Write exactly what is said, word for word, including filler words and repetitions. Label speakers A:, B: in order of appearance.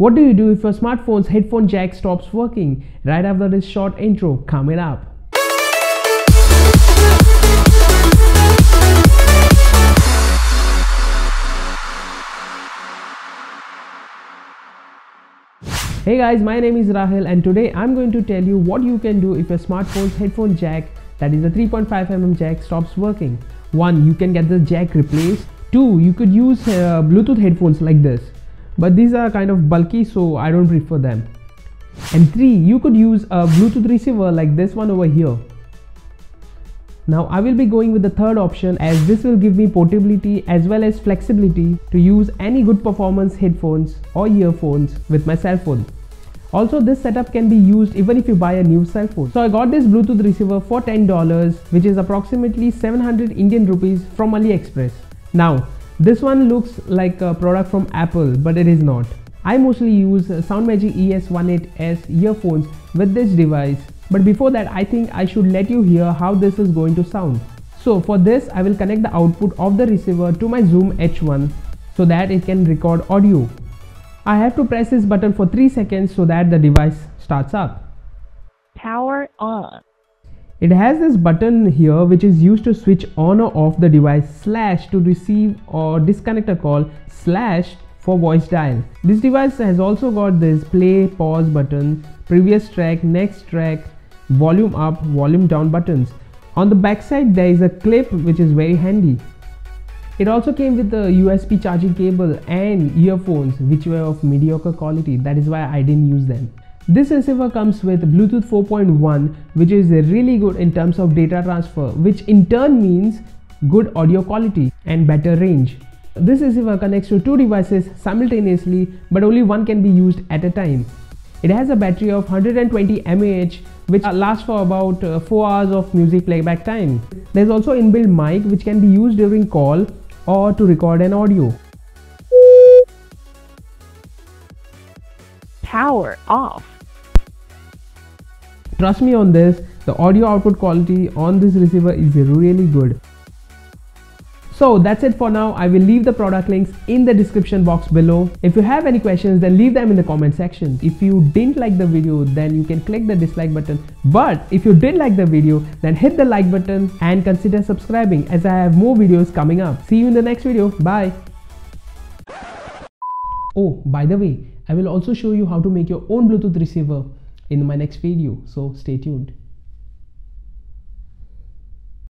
A: What do you do if your smartphone's headphone jack stops working? Right after this short intro coming up. Hey guys, my name is Rahil and today I'm going to tell you what you can do if your smartphone's headphone jack, that is a three point five millimeter jack, stops working. One, you can get the jack replaced. Two, you could use uh, Bluetooth headphones like this, but these are kind of bulky, so I don't prefer them. And three, you could use a Bluetooth receiver like this one over here. Now I will be going with the third option, as this will give me portability as well as flexibility to use any good performance headphones or earphones with my cell phone. Also, this setup can be used even if you buy a new cell phone. So I got this Bluetooth receiver for ten dollars, which is approximately seven hundred Indian rupees from AliExpress. Now this one looks like a product from Apple, but it is not. I mostly use SoundMagic E S eighteen S earphones with this device. But before that, I think I should let you hear how this is going to sound. So for this, I will connect the output of the receiver to my Zoom H one so that it can record audio. I have to press this button for three seconds so that the device starts up.
B: Power on.
A: It has this button here which is used to switch on or off the device, slash to receive or disconnect a call, slash for voice dial. This device has also got this play, pause button, previous track, next track, volume up, volume down buttons. On the back side there is a clip which is very handy. It also came with the U S B charging cable and earphones which were of mediocre quality, that is why I didn't use them. This receiver comes with Bluetooth four point one, which is really good in terms of data transfer, which in turn means good audio quality and better range. This receiver connects to two devices simultaneously, but only one can be used at a time. It has a battery of one hundred twenty milliamp hours which lasts for about uh, four hours of music playback time. There is also inbuilt mic which can be used during call or to record an audio.
B: Power off.
A: Trust me on this, the audio output quality on this receiver is really good. So that's it for now. I will leave the product links in the description box below. If you have any questions, then leave them in the comment section. If you didn't like the video, then you can click the dislike button. But if you did like the video, then hit the like button and consider subscribing, as I have more videos coming up. See you in the next video. Bye. Oh, by the way, I will also show you how to make your own Bluetooth receiver in my next video, so stay tuned.